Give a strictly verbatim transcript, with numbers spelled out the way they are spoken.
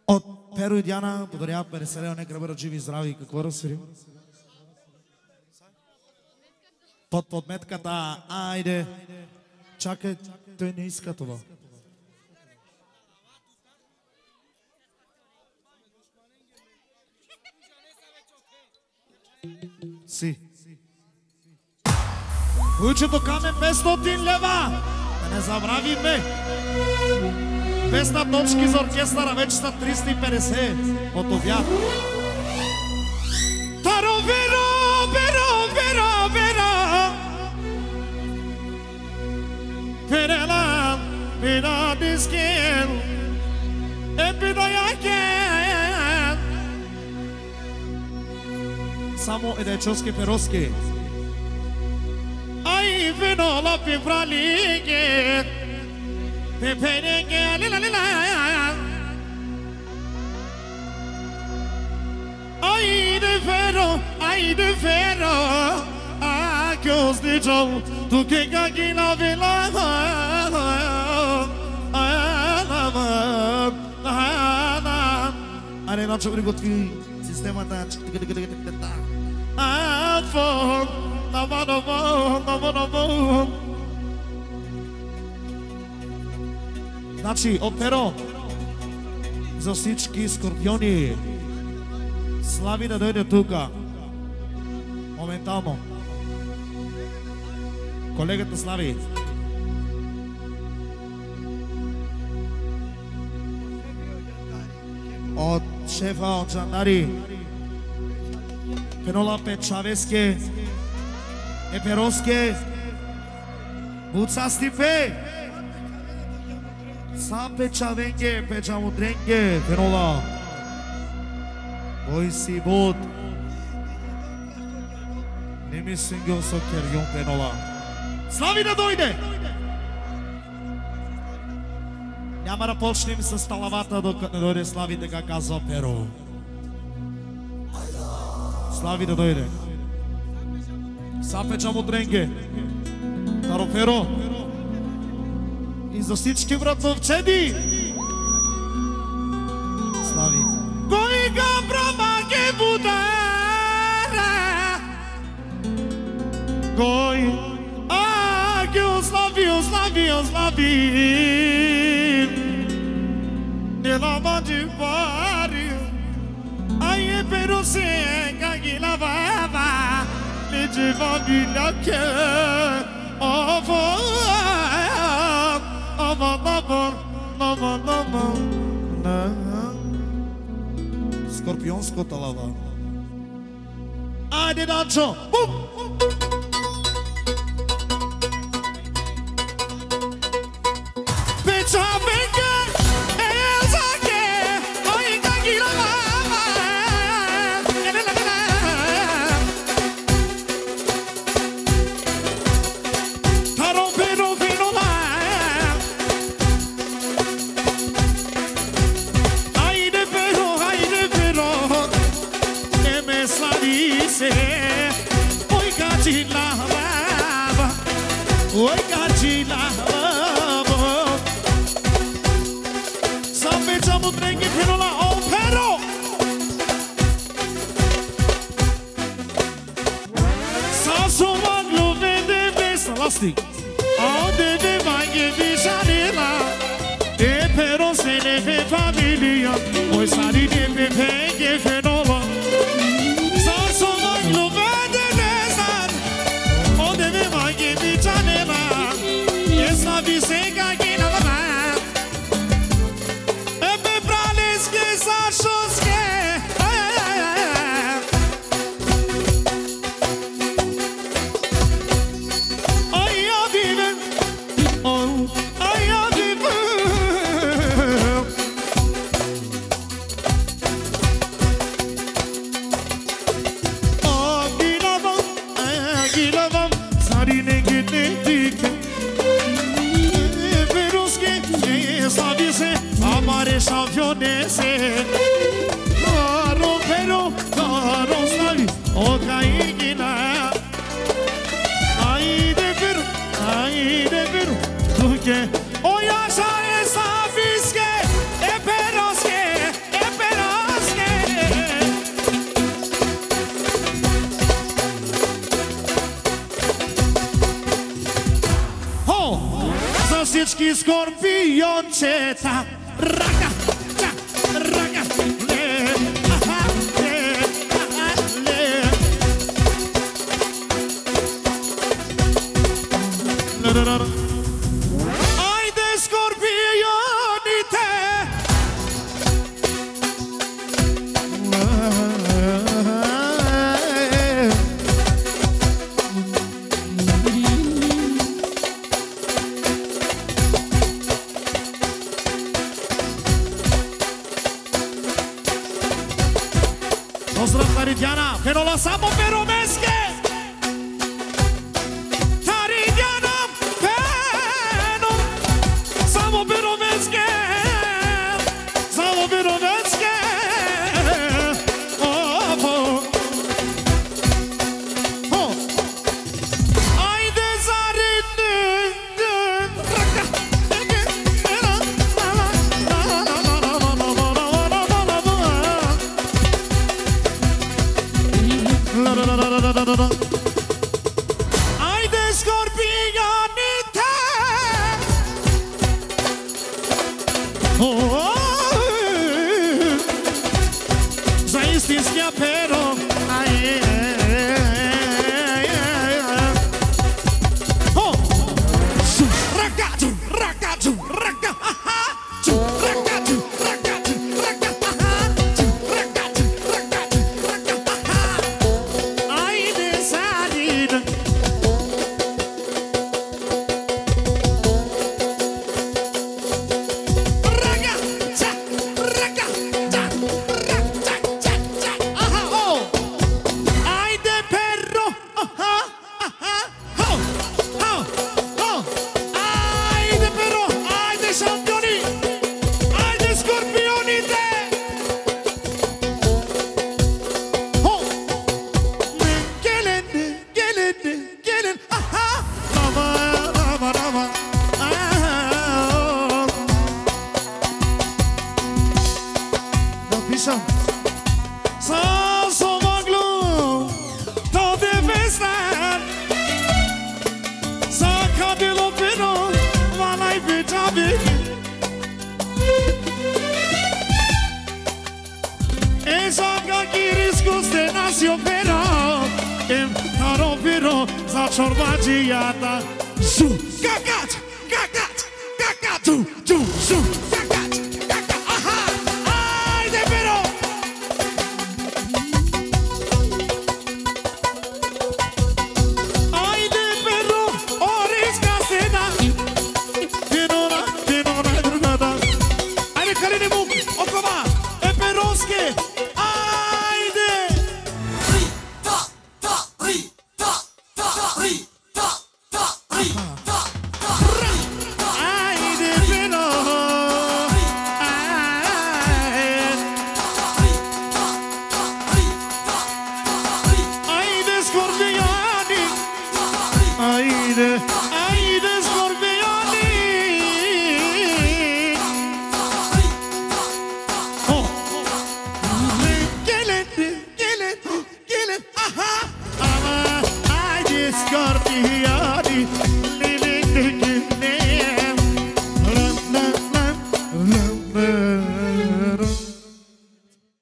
От Перо и Диана подаряват петдесет лева, нека да бъдат живи и здрави. Какво разсвирим? Под подметката, айде. Чакай, той не иска това. Си. Учето Камен петстотин лева. Да не забравиме. петста точки за оркестъра, вече са триста и петдесет от обяд. Таро, веро, веро, веро, веро. Перела, пина дискен, епида якен. Само едечовски пероски. Ай, вино, лапи, пралике. Pepenenge lila lila, ay de ferro, ay de ferro, a göz de jol, tu que gagina vela, anama, anam. Are nam să prigotvi sistema ta, afon, navanovo, navanovo. Значи, от Перо за всички скорпиони. Слави да дойде тука. Моментално. Колегата Слави. От шефа от жандари. Пенола Печавеске. Епероске. Буца Стипе. Са печавенге, печамудренге, Пенола. Бой си бот. Не ми сингъл со керион, Пенола. Слави да дойде! Няма да почнем с талавата, докато не дойде Слави, така казва Перо. Слави да дойде. Са печамудренге. Таро Перо. И за всички братовчеди. Слави. Кой га промаке будара? Кой а ге ослави, ослави, ослави. Не лава de pari. Ai pero se caghi lavava. Le giovani la che. Oh, Lava, lava, lava, lava, lava. Скорпионската лава. Айде, Данчо! Буп! Печа, бенге, елзаке, ой, каки лава. Таро, Перо, Пенола. Oi, Catila, oi, Catila, sabe chamo trem que Penola, oh, Pero. Sasso maglo vende besta lastic, oh, deve vai que vichanela, e Pero se deve família, oi, sari deve pegue Penola. Championese, caro pero caro slavi, o caigina, ai de ver, ai de ver, tu que o ya sabes sabes que e peros que e di scorpioncetta. Raga, ra, raga, le, ah, le, ah, le. La, la, la, la. Ai de scorpionite. Pozdrav Taridjana, pero la samo pero meske. Taridjana, pero samo pero meske. Samo pero meske. Oh, oh. Oh. Ajde zaridni. Ajde scorpionite. Oh, za istinski apero. Aj, oh, ragazzu, ragazzu, ragazzu, ragazzu, ragazzu, ragazzu, ragazzu, ragazzu. Ajde zarid. Ragazza, ragazza, ragazza, aha, oh. Ajde perro, aha, aha, oh, oh, oh. Ajde perro, ajde campioni, ajde scorpionite. Oh. Gelin, gelin, gelin, aha, rama, rama, rama, ah, da pisam. Sa somaglu, to deve star. Sa kadilo pero, valai betabi. Esa kakiris guste nasio pero, em taro pero, za čorbađi jata. Zu, kakat, kakat, kakat, tu, tu, zu, kakat, kakat, aha, ajde pero. Ajde pero, oriska seda. Tenora, tenora, tenora. Ajde kalini muk, okova.